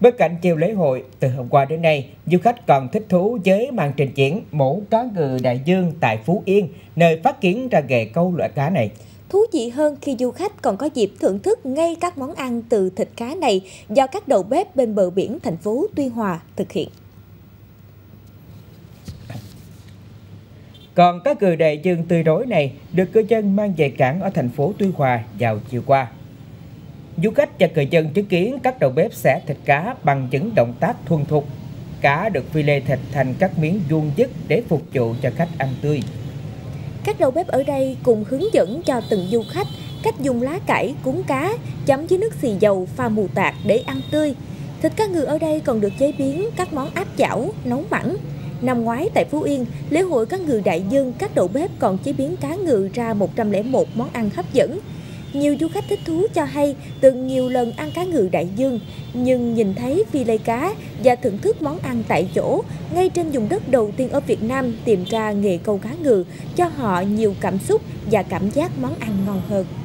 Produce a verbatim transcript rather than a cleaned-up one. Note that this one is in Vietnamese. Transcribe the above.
Bên cạnh chiều lễ hội, từ hôm qua đến nay, du khách còn thích thú với màn trình diễn mổ cá ngừ đại dương tại Phú Yên, nơi phát kiến ra nghề câu loại cá này. Thú vị hơn khi du khách còn có dịp thưởng thức ngay các món ăn từ thịt cá này do các đầu bếp bên bờ biển thành phố Tuy Hòa thực hiện. Còn cá ngừ đại dương tươi rói này được cư dân mang về cảng ở thành phố Tuy Hòa vào chiều qua. Du khách và người dân chứng kiến các đầu bếp xẻ thịt cá bằng những động tác thuần thục. Cá được phi lê thịt thành các miếng vuông vức để phục vụ cho khách ăn tươi. Các đầu bếp ở đây cùng hướng dẫn cho từng du khách cách dùng lá cải cuốn cá, chấm với nước xì dầu pha mù tạt để ăn tươi. Thịt cá ngừ ở đây còn được chế biến các món áp chảo, nấu mặn. Năm ngoái tại Phú Yên, lễ hội cá ngừ đại dương, các đầu bếp còn chế biến cá ngừ ra một trăm lẻ một món ăn hấp dẫn. Nhiều du khách thích thú cho hay từng nhiều lần ăn cá ngừ đại dương, nhưng nhìn thấy phi lê cá và thưởng thức món ăn tại chỗ, ngay trên vùng đất đầu tiên ở Việt Nam tìm ra nghề câu cá ngừ, cho họ nhiều cảm xúc và cảm giác món ăn ngon hơn.